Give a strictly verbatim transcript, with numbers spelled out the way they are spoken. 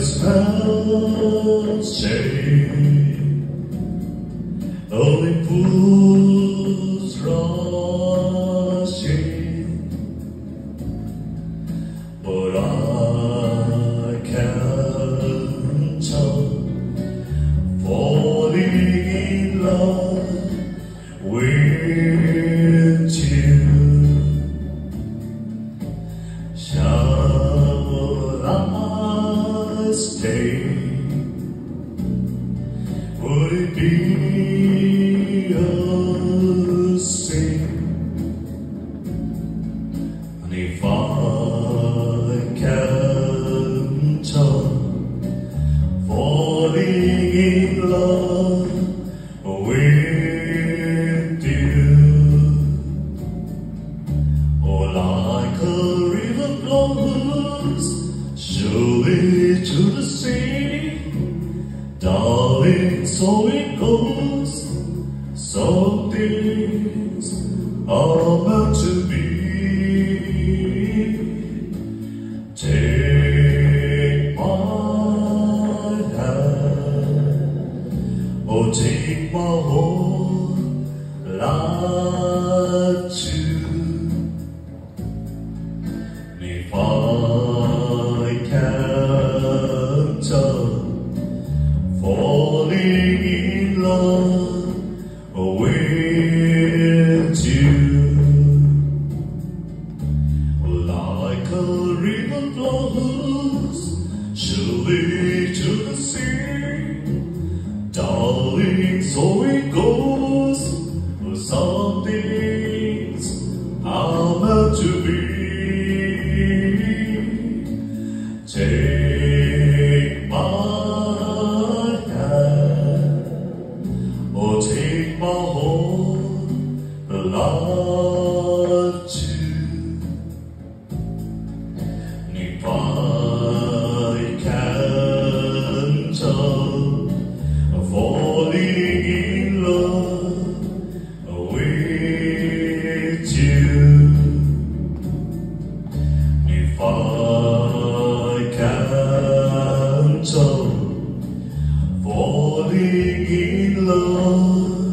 smell shame, only fools rushing, but I can't tell, falling in love with you. Shall I stay? Would it be a sin? And if I can't tell, falling in love with you, or like a river flows surely to the sea, darling, so it goes. Some things are meant to be. Take my hand, or take my whole life too. If I can't tell, falling in love with you, like a river flows surely to the sea, darling, so it goes. Some things are meant to be. Take my hand, or take my whole life too. If I can't tell, falling in love with you. If I can't tell, falling in love